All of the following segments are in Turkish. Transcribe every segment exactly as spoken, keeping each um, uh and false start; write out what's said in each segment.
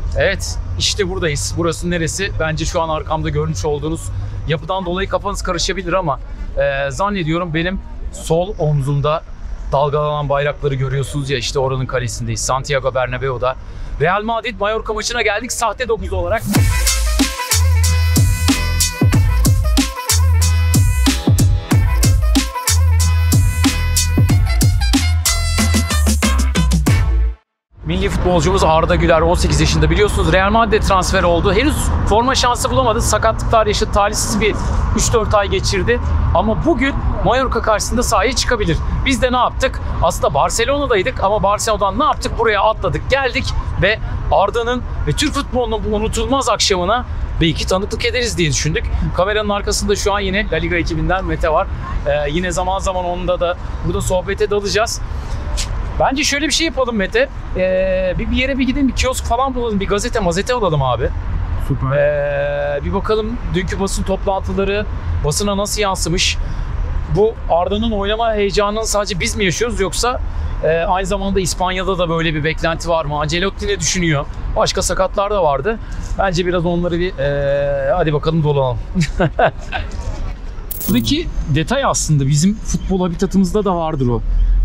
Evet, işte buradayız. Burası neresi? Bence şu an arkamda görmüş olduğunuz yapıdan dolayı kafanız karışabilir ama e, zannediyorum benim sol omzumda dalgalanan bayrakları görüyorsunuz ya, işte oranın kalesindeyiz. Santiago Bernabéu'da. Real Madrid Mallorca maçına geldik sahte dokuz olarak. Milli futbolcumuz Arda Güler on sekiz yaşında, biliyorsunuz Real Madrid'e transfer oldu. Henüz forma şansı bulamadı. Sakatlıklar yaşadı. Talihsiz bir üç dört ay geçirdi. Ama bugün Mallorca karşısında sahaya çıkabilir. Biz de ne yaptık? Aslında Barcelona'daydık ama Barcelona'dan ne yaptık? Buraya atladık, geldik ve Arda'nın ve Türk futbolunun bu unutulmaz akşamına belki tanıklık ederiz diye düşündük. Kameranın arkasında şu an yine La Liga ekibinden Mete var. Ee, yine zaman zaman onunla da burada sohbete dalacağız. Bence şöyle bir şey yapalım Mete. Ee, bir, bir yere bir gidelim, bir kiosk falan bulalım, bir gazete mazete alalım abi. Süper. Ee, bir bakalım dünkü basın toplantıları basına nasıl yansımış. Bu Arda'nın oynama heyecanını sadece biz mi yaşıyoruz, yoksa e, aynı zamanda İspanya'da da böyle bir beklenti var mı? Ancelotti ne düşünüyor? Başka sakatlar da vardı. Bence biraz onları bir e, hadi bakalım dolanalım. Buradaki detay aslında bizim futbol habitatımızda da vardır o.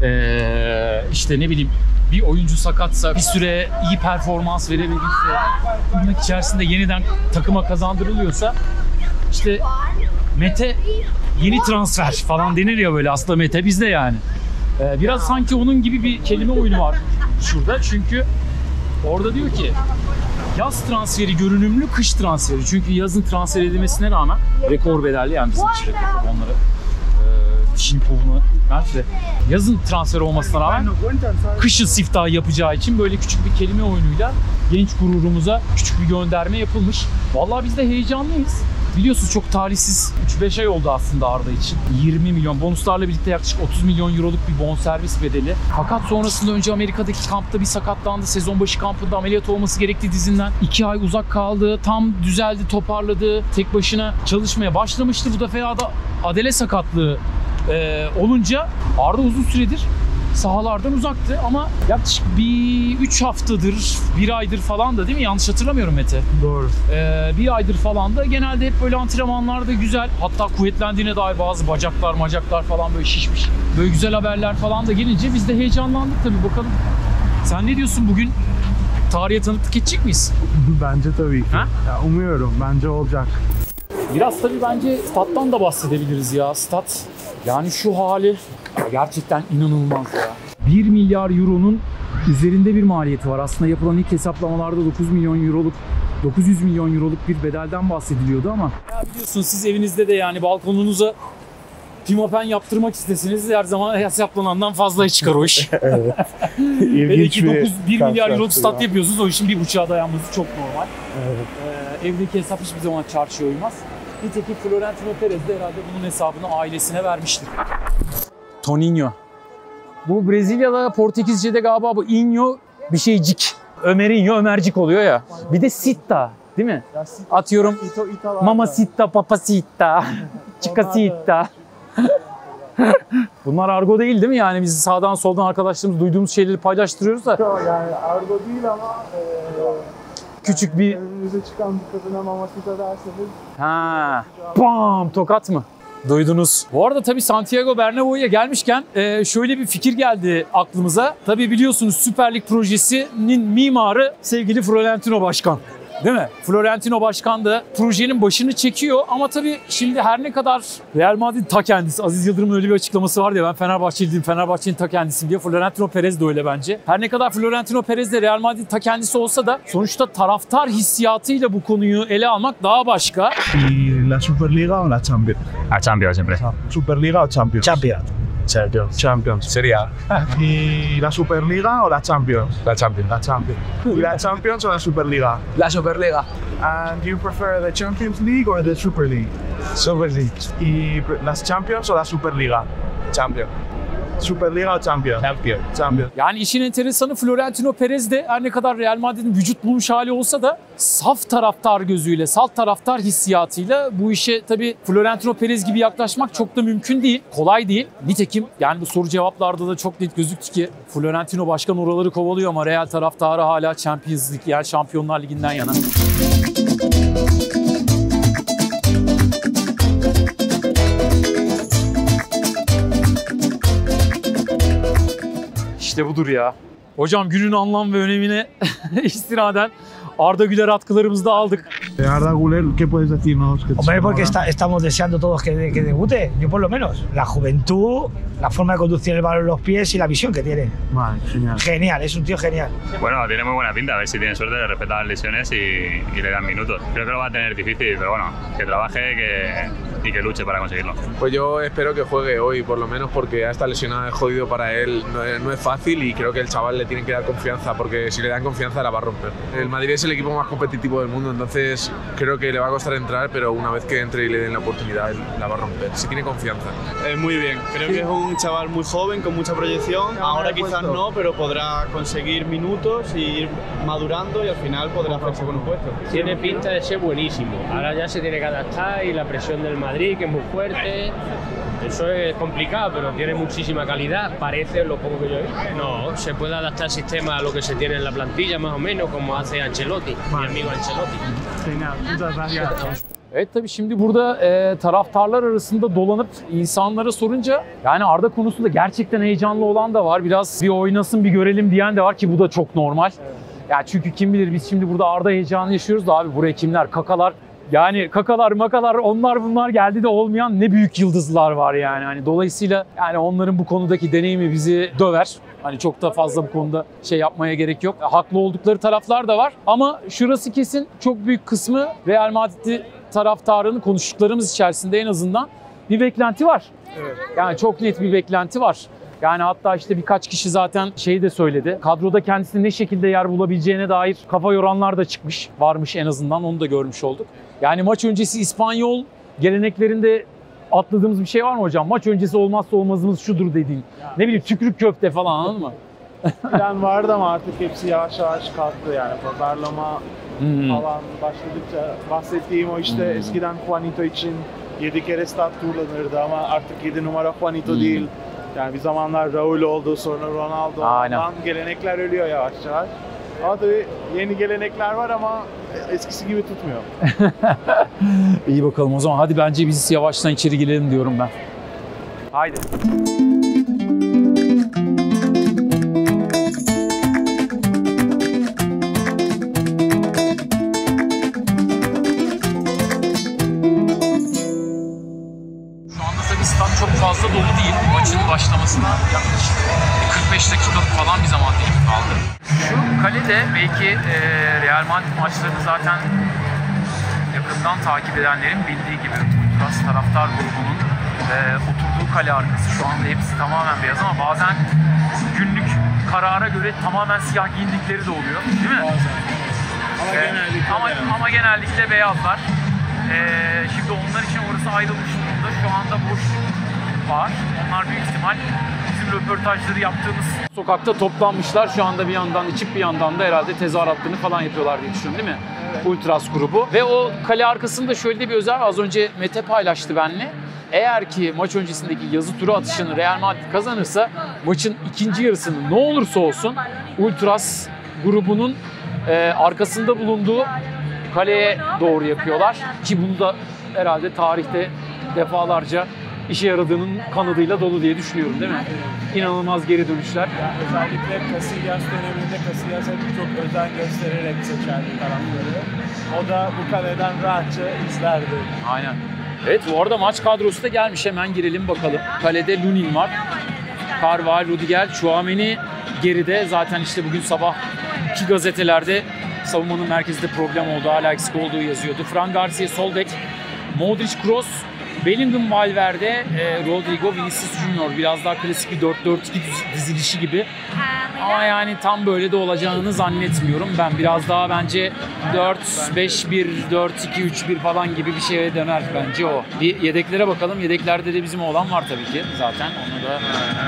Ee, işte ne bileyim, bir oyuncu sakatsa, bir süre iyi performans verebilirse, tırnak içerisinde yeniden takıma kazandırılıyorsa, işte Mete yeni transfer falan denir ya böyle, aslında Mete bizde yani. Ee, biraz sanki onun gibi bir kelime oyunu var şurada, çünkü orada diyor ki yaz transferi görünümlü, kış transferi. Çünkü yazın transfer edilmesine rağmen rekor bedelli, yani bizim için rekor onları. Dişini kovunu de yazın transfer olmasına rağmen kışın siftahı yapacağı için böyle küçük bir kelime oyunuyla genç gururumuza küçük bir gönderme yapılmış. Vallahi biz de heyecanlıyız. Biliyorsunuz çok talihsiz üç beş ay oldu aslında Arda için. yirmi milyon bonuslarla birlikte yaklaşık otuz milyon euroluk bir bonservis bedeli. Fakat sonrasında önce Amerika'daki kampta bir sakatlandı. Sezon başı kampında ameliyat olması gerekti dizinden. iki ay uzak kaldı. Tam düzeldi, toparladı. Tek başına çalışmaya başlamıştı. Bu defa da adele sakatlığı Ee, olunca Arda uzun süredir sahalardan uzaktı ama yaklaşık bir üç haftadır, bir aydır falan da, değil mi? Yanlış hatırlamıyorum Mete. Doğru. Ee, bir aydır falan da genelde hep böyle antrenmanlarda güzel, hatta kuvvetlendiğine dair bazı bacaklar, macaklar falan böyle şişmiş. Böyle güzel haberler falan da gelince biz de heyecanlandık tabii, bakalım. Sen ne diyorsun, bugün tarihe tanıklık edecek miyiz? Bence tabii ki. Ha? Ya, umuyorum. Bence olacak. Biraz tabii bence stat'tan da bahsedebiliriz ya. Stat yani şu hali gerçekten inanılmaz ya. bir milyar euronun üzerinde bir maliyeti var. Aslında yapılan ilk hesaplamalarda dokuz milyon euroluk, dokuz yüz milyon euroluk bir bedelden bahsediliyordu ama ya biliyorsunuz siz evinizde de yani balkonunuza pimapen yaptırmak isteseniz her zaman hesaplanandan fazla çıkar o iş. Evet. Belki dokuz, bir milyar euroluk stat yapıyorsunuz, o işin bir buçuğa dayanması çok normal. Evet. Ee, evdeki hesap hiçbir zaman çarşıya uymaz. Nitekim Florentino Perez de herhalde bunun hesabını ailesine vermiştir. Toninho. Bu Brezilya'da, Portekizce'de galiba bu Inho bir şeycik. Ömerinho, Ömercik oluyor ya. Bir de Sitta, değil mi? Atıyorum Mama Sitta, Papa Sitta, Chica Sitta. Bunlar argo değil değil mi? Yani biz sağdan soldan arkadaşlarımız duyduğumuz şeyleri paylaştırıyoruz da. Yani argo değil ama e, küçük yani bir önünüze çıkan bir kadına Mama Sitta derseniz. Ha. Bam, tokat mı? Duydunuz. Bu arada tabii Santiago Bernabéu'ya gelmişken şöyle bir fikir geldi aklımıza. Tabii biliyorsunuz Süper Lig projesinin mimarı sevgili Florentino Başkan. Değil mi? Florentino Başkan da projenin başını çekiyor ama tabii şimdi her ne kadar Real Madrid ta kendisi, Aziz Yıldırım'ın öyle bir açıklaması vardı ya, ben Fenerbahçeliyim, Fenerbahçe'nin ta kendisiyim diye. Florentino Perez de öyle bence. Her ne kadar Florentino Perez de Real Madrid ta kendisi olsa da sonuçta taraftar hissiyatıyla bu konuyu ele almak daha başka. La Superliga o la Champions? A Champions siempre. Superliga o Champions? Champions. Champions. Champions. Serie A. ¿Y la Superliga o la Champions? La Champions. La Champions. ¿Y la Champions o la Superliga? La Superliga. And do you prefer the Champions League or the Super League? Super League. ¿Y las Champions o la Superliga? Champions. Superliga o Champions? Champions. Champions. Yani işin enteresanı Florentino Perez de her ne kadar Real Madrid'in vücut bulmuş hali olsa da saf taraftar gözüyle, salt taraftar hissiyatıyla bu işe tabii Florentino Perez gibi yaklaşmak çok da mümkün değil. Kolay değil. Nitekim yani bu soru cevaplarda da çok net gözüktü ki Florentino başkan oraları kovalıyor ama Real taraftarı hala Champions League yani Şampiyonlar Ligi'nden yana. İşte budur ya. Hocam günün anlam ve önemine istinaden Arda Güler atkılarımızı da aldık. Arda Güler, ¿qué puedes decirnos? Hombre, porque está, estamos deseando todos que, que debute, yo por lo menos. La juventud, la forma de conducir el balón en los pies y la visión que tiene. Vale, genial. Genial, es un tío genial. Bueno, tiene muy buena pinta. A ver si tiene suerte, le respetan las lesiones y, y le dan minutos. Creo que lo va a tener difícil, pero bueno, que trabaje que, y que luche para conseguirlo. Pues yo espero que juegue hoy, por lo menos porque a esta lesionada es jodido para él, no es, no es fácil y creo que el chaval le tiene que dar confianza, porque si le dan confianza la va a romper. El Madrid es el equipo más competitivo del mundo, entonces creo que le va a costar entrar, pero una vez que entre y le den la oportunidad, él la va a romper, si tiene confianza. Eh, muy bien, creo que es un chaval muy joven, con mucha proyección, ahora quizás no, pero podrá conseguir minutos y ir madurando y al final podrá hacerse con un puesto. Tiene pinta de ser buenísimo, ahora ya se tiene que adaptar y la presión del Madrid, que es muy fuerte, eso es complicado, pero tiene muchísima calidad, parece lo poco que yo he visto. No, se puede adaptar el sistema a lo que se tiene en la plantilla más o menos, como hace Ancelotti, mi amigo Ancelotti. Genial, muchas gracias. Evet tabii şimdi burada e, taraftarlar arasında dolanıp insanlara sorunca yani Arda konusunda gerçekten heyecanlı olan da var. Biraz bir oynasın bir görelim diyen de var ki bu da çok normal. Ya çünkü kim bilir biz şimdi burada Arda heyecanı yaşıyoruz da abi buraya kimler kakalar yani kakalar makalar onlar bunlar geldi de olmayan ne büyük yıldızlar var yani. Hani dolayısıyla yani onların bu konudaki deneyimi bizi döver. Hani çok da fazla bu konuda şey yapmaya gerek yok. Haklı oldukları taraflar da var ama şurası kesin çok büyük kısmı Real Madrid'i taraftarının konuştuklarımız içerisinde en azından bir beklenti var. Evet. Yani çok net bir beklenti var. Yani hatta işte birkaç kişi zaten şeyi de söyledi. Kadroda kendisine ne şekilde yer bulabileceğine dair kafa yoranlar da çıkmış. Varmış en azından onu da görmüş olduk. Yani maç öncesi İspanyol geleneklerinde atladığımız bir şey var mı hocam? Maç öncesi olmazsa olmazımız şudur dediğin. Ne bileyim tükürük köfte falan anladın mı? Plan vardı ama artık hepsi yavaş yavaş kalktı yani. Pazarlama Hmm. falan başladıkça bahsettiğim o işte hmm. eskiden Juanito için yedi kere stat turlanırdı ama artık yedi numara Juanito hmm. değil. Yani bir zamanlar Raul oldu, sonra Ronaldo. Aynen. Ondan gelenekler ölüyor yavaş yavaş. Ama tabii yeni gelenekler var ama eskisi gibi tutmuyor. İyi bakalım o zaman hadi bence biz yavaştan içeri girelim diyorum ben. Haydi. Stat çok fazla dolu değil. Maçın başlamasına yaklaşık kırk beş dakikalık falan bir zaman dilimi kaldı. Şu kalede belki e, Real Madrid maçlarını zaten yakından takip edenlerin bildiği gibi Ultras taraftar grubunun e, oturduğu kale arkası şu anda hepsi tamamen beyaz ama bazen günlük karara göre tamamen siyah giyindikleri de oluyor. Değil mi? Bazen. Ama, e, genellikle, ama, ama genellikle beyazlar. Ee, şimdi onlar için orası ayrılmış durumda. Şu anda boşluk var. Onlar büyük ihtimal bizim röportajları yaptığımız sokakta toplanmışlar. Şu anda bir yandan içip bir yandan da herhalde tezahüratlarını falan yapıyorlar diye düşünüyorum değil mi? Evet. Ultras grubu. Ve o kale arkasında şöyle de bir özel var. Az önce Mete paylaştı benimle. Eğer ki maç öncesindeki yazı turu atışını Real Madrid kazanırsa maçın ikinci yarısını ne olursa olsun Ultras grubunun e, arkasında bulunduğu kaleye doğru yapıyorlar ki bunu da herhalde tarihte defalarca işe yaradığının kanadıyla dolu diye düşünüyorum değil mi? İnanılmaz geri dönüşler. Yani özellikle Casillas döneminde Casillas hep çok özen göstererek seçerdi tarafları. O da bu kaleden rahatça izlerdi. Aynen. Evet bu arada maç kadrosu da gelmiş hemen girelim bakalım. Kalede Lunin var. Carval, Rudiger, Tchouaméni geride. Zaten işte bugün sabah iki gazetelerde savunmanın merkezinde problem olduğu, hala eksik olduğu yazıyordu. Fran Garcia sol bek, Modric, Kroos, Bellingham, Valverde, e, Rodrigo, Vinicius Junior biraz daha klasik bir dört dört iki dizilişi gibi. Ama yani tam böyle de olacağını zannetmiyorum. Ben biraz daha bence dört beş bir, dört iki üç bir falan gibi bir şeye döner bence o. Bir yedeklere bakalım. Yedeklerde de bizim oğlan var tabii ki zaten. Onu da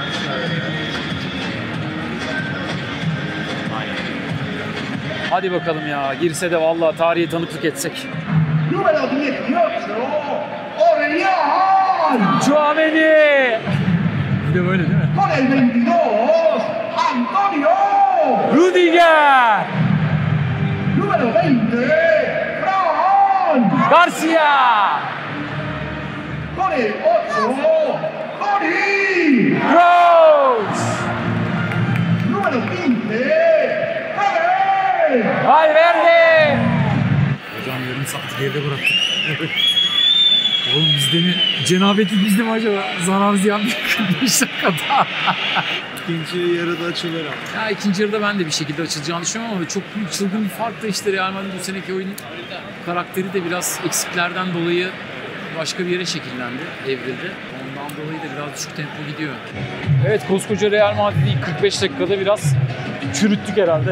hadi bakalım ya. Girse de vallahi tarihe tanıklık etsek. Numero dieciocho, Orellán. Tchouaméni. Bir de böyle değil mi? Con el veintidós, Antonio. Rudiger. Número veinte, Fran. Garcia. Con el ocho, Cori. Kroos. Número quince, Javier. Valverde. Hocam yarım saat geride bıraktık. Oğlum bizde mi? Cenabetlik bizde mi acaba? Zarar ziyan bir kırk beş dakikada. İkinci yarıda açılır ama. Ya ikinci yarıda ben de bir şekilde açılacağını düşünüyorum ama çok büyük çılgın bir fark da işte Real Madrid bu seneki oyun karakteri de biraz eksiklerden dolayı başka bir yere şekillendi, evrildi. Ondan dolayı da biraz düşük tempo gidiyor. Evet, koskoca Real Madrid'i ilk kırk beş dakikada biraz çürüttük herhalde.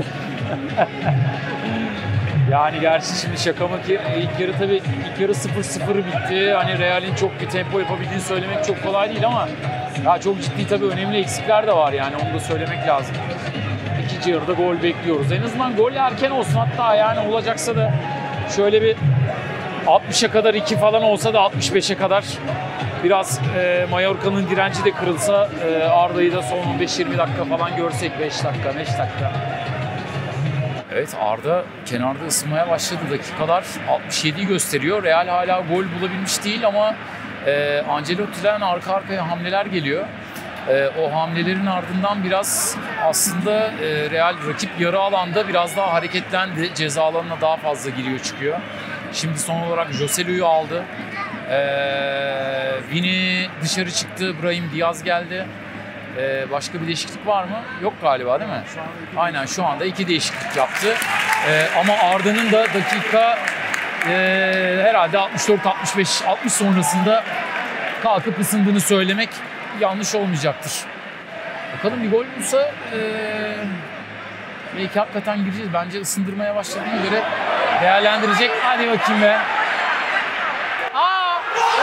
Yani gerçi şimdi şaka mı ki ilk yarı tabii ilk yarı sıfır sıfır bitti. Hani Real'in çok bir tempo yapabildiğini söylemek çok kolay değil ama ya çok ciddi tabii önemli eksikler de var yani onu da söylemek lazım. İkinci yarıda gol bekliyoruz. En azından gol erken olsun, hatta yani olacaksa da şöyle bir altmışa kadar iki falan olsa da altmış beşe kadar biraz e, Mallorca'nın direnci de kırılsa e, Arda'yı da son on beş yirmi dakika falan görsek, beş dakika beş dakika. Evet, Arda kenarda ısınmaya başladı. Dakikalar altmış yediyi gösteriyor. Real hala gol bulabilmiş değil ama e, Ancelotti'den arka arkaya hamleler geliyor. E, o hamlelerin ardından biraz aslında e, Real rakip yarı alanda biraz daha hareketlendi. Ceza alanına daha fazla giriyor çıkıyor. Şimdi son olarak Joselu'yu aldı. E, Vini dışarı çıktı. Brahim Diaz geldi. Ee, başka bir değişiklik var mı? Yok galiba değil mi? Aynen, şu anda iki değişiklik yaptı. Ee, ama Arda'nın da dakika e, herhalde altmış dört altmış beş altmış sonrasında kalkıp ısındığını söylemek yanlış olmayacaktır. Bakalım bir gol bulsa e, belki hakikaten gireceğiz. Bence ısındırmaya başladığına göre değerlendirecek. Hadi bakayım be. Aa!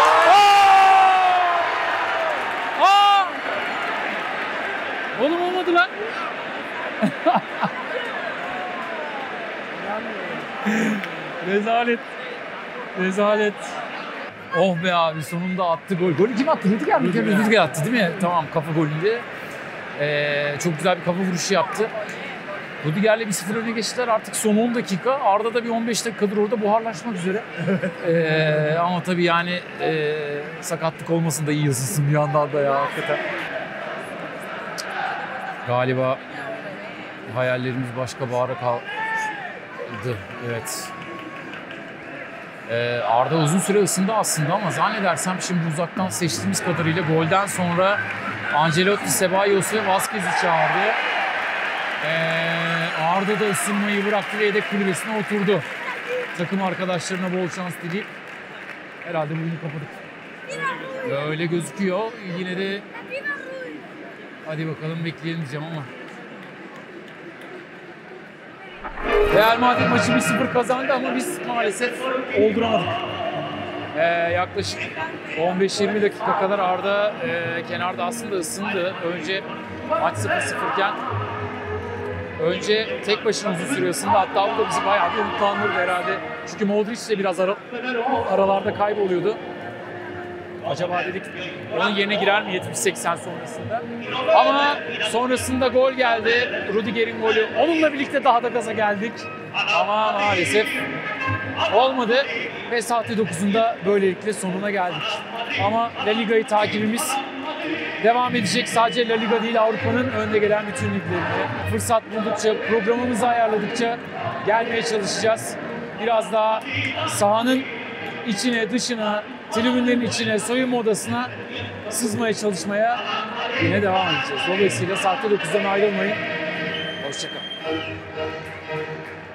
Oğlum olmadı lan. Rezalet. Rezalet. Oh be abi, sonunda attı gol. Golü kim attı? Rüdiger mi? Rüdiger attı değil mi? Tamam, kafa golünde. Ee, çok güzel bir kafa vuruşu yaptı. Rüdiger'le bir sıfır öne geçtiler. Artık son on dakika. Arda da bir on beş dakikadır orada buharlaşmak üzere. ee, ama tabii yani e, sakatlık olmasın da iyi ısınsın bir yandan da ya hakikaten. Galiba hayallerimiz başka bahara kaldı. Evet. Ee, Arda uzun süre ısındı aslında ama zannedersem şimdi uzaktan seçtiğimiz kadarıyla golden sonra Ancelotti, Ceballos ve Vazquez'i çağırdı. Ee, Arda da ısınmayı bıraktı ve yedek kulübesine oturdu. Takım arkadaşlarına bol şans dileyip herhalde bugünü kapadık. Öyle gözüküyor. Yine de hadi bakalım bekleyelim diyeceğim ama. Real Madrid maçı bir sıfır kazandı ama biz maalesef olduramadık. Ee, yaklaşık on beş yirmi dakika kadar Arda e, kenarda aslında ısındı. Önce maç sıfır sıfır iken önce tek başına uzun süre ısındı. Hatta bu da bizi bayağı bir umutlandırdı herhalde. Çünkü Modric de biraz ara, aralarda kayboluyordu. Acaba dedik onun yerine girer mi yetmiş seksen sonrasında. Ama sonrasında gol geldi. Rudiger'in golü. Onunla birlikte daha da gaza geldik. Ama maalesef olmadı. Ve saatte dokuzunda böylelikle sonuna geldik. Ama La Liga'yı takibimiz devam edecek. Sadece La Liga değil, Avrupa'nın önde gelen bütün liglerinde. Fırsat buldukça, programımızı ayarladıkça gelmeye çalışacağız. Biraz daha sahanın içine, dışına, tribünlerin içine, soyunma odasına sızmaya çalışmaya yine devam edeceğiz. Dolayısıyla saatte dokuzdan ayrılmayın. Hoşça kalın.